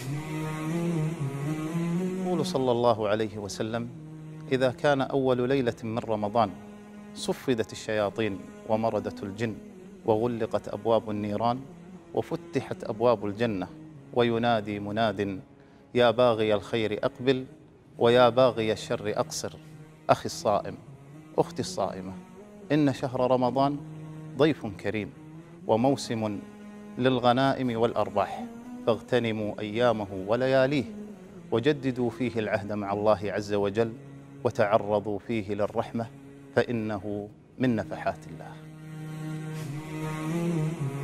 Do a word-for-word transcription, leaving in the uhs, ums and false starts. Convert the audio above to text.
يقول صلى الله عليه وسلم: إذا كان أول ليلة من رمضان صفدت الشياطين ومردت الجن وغلقت أبواب النيران وفتحت أبواب الجنة، وينادي مناد: يا باغي الخير أقبل ويا باغي الشر أقصر. أخي الصائم، أختي الصائمة، إن شهر رمضان ضيف كريم وموسم للغنائم والأرباح، فاغتنموا أيامه ولياليه، وجددوا فيه العهد مع الله عز وجل، وتعرضوا فيه للرحمة، فإنه من نفحات الله.